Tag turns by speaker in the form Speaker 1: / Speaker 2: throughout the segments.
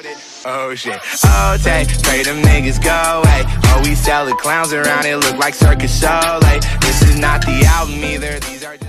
Speaker 1: Oh shit, oh take, pray them niggas go away. Oh, we sell the clowns around, it look like Circus Soleil. This is not the album either, these are just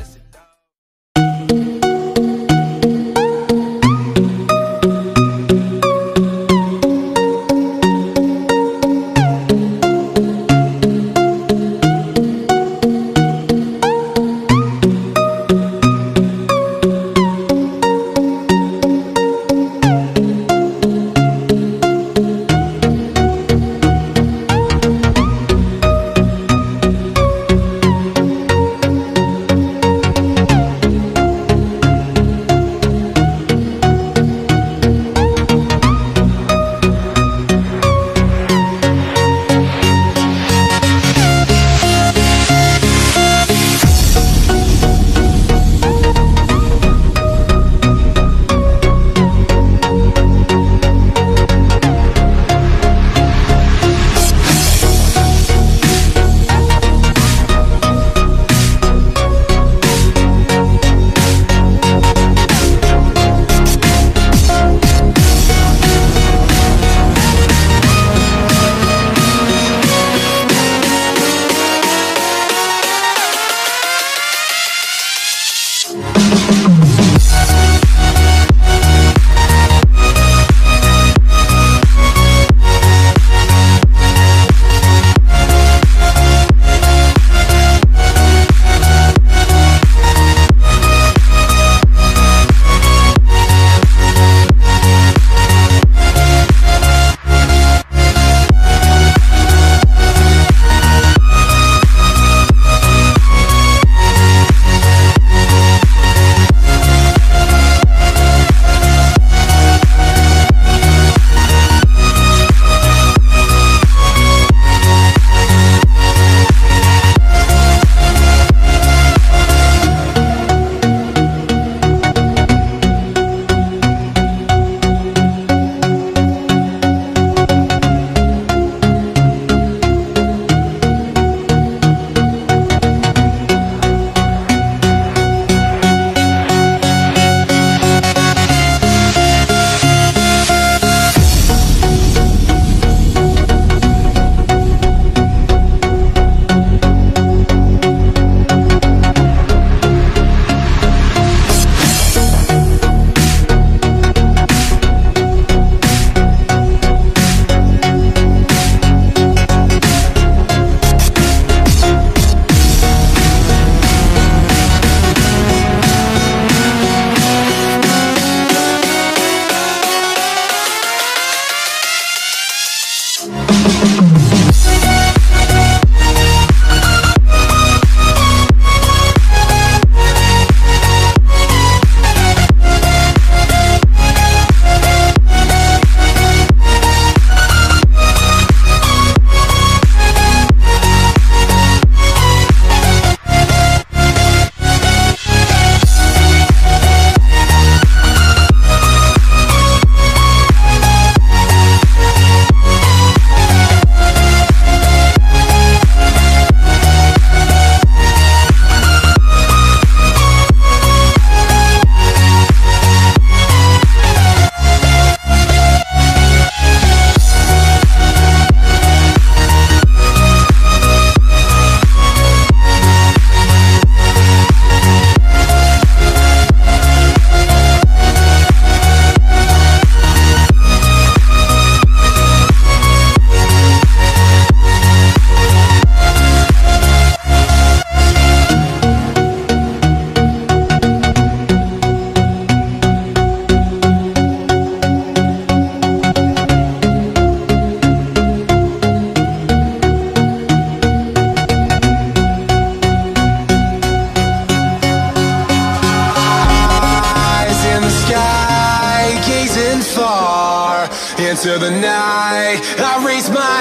Speaker 2: into the night. I raise my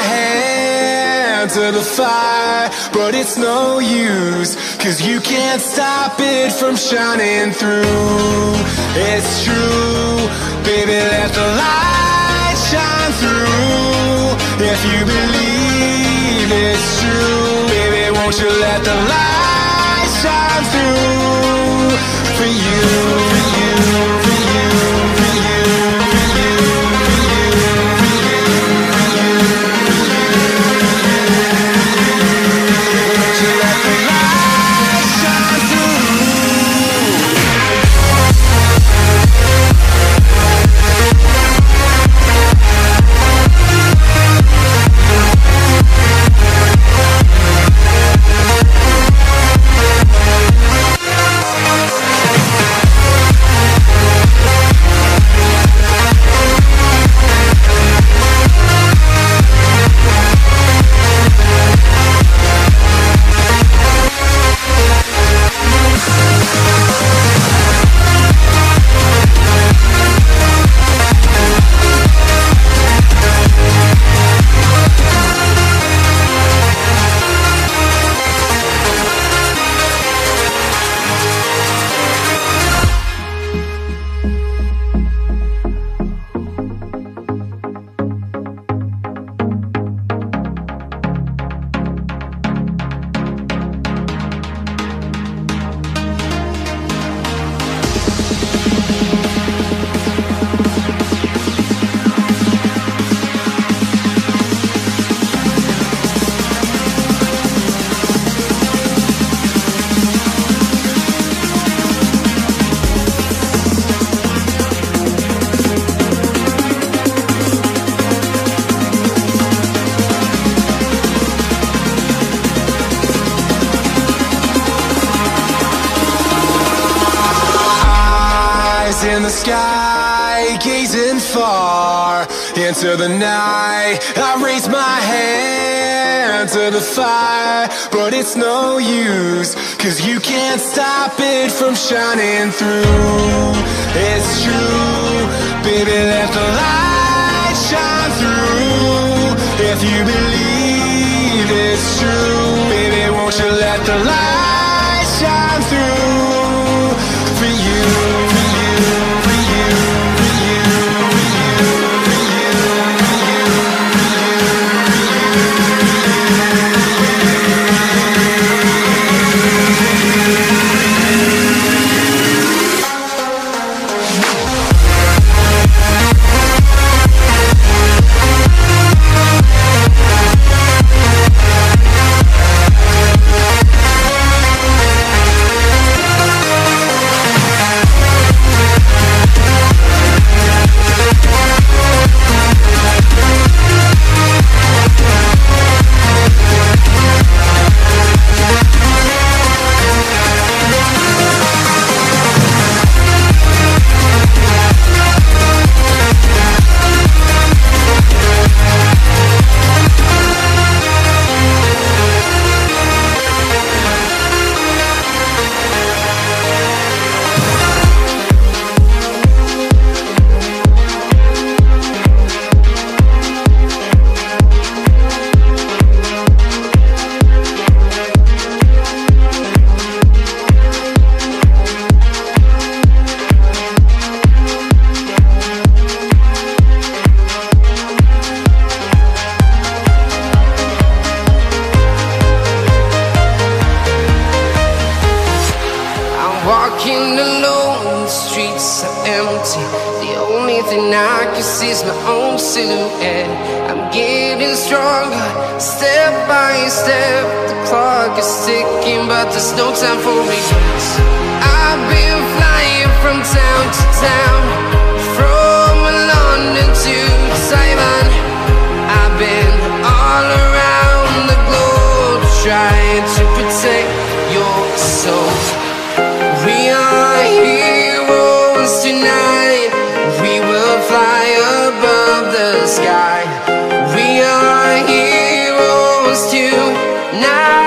Speaker 2: hand to the fire, but it's no use, 'cause you can't stop it from shining through. It's true, baby, let the light shine through. If you believe it's true, baby, won't you let the light shine through for you, for you, for you, for you, for you, for you. into the night. I raise my hand to the fire, but it's no use, 'cause you can't stop it from shining through. It's true, baby, let the light shine through. If you believe it's true, baby, won't you let the light shine through for you, for you, for you, for you, for you, for you, for you,
Speaker 3: walking alone, the streets are empty. The only thing I can see is my own silhouette. I'm getting stronger, step by step. The clock is ticking, but there's no time for regrets. I've been flying from town to town, from London to Taiwan. I've been all around the globe, trying to protect your soul. We are heroes tonight. We will fly above the sky. We are heroes tonight.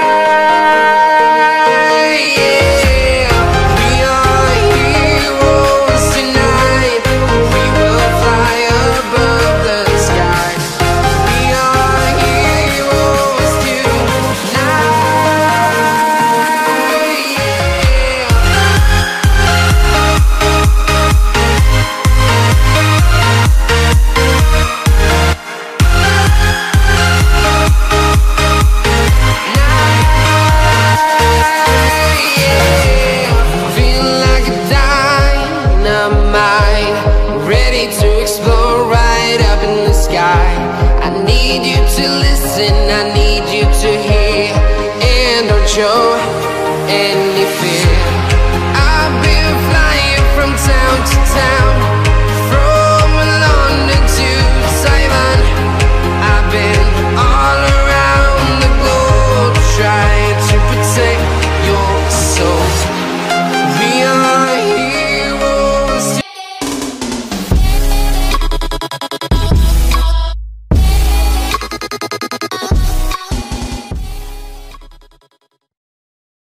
Speaker 3: Yeah. We are heroes tonight. We will fly above the sky. We are heroes tonight. I need you to listen, I need you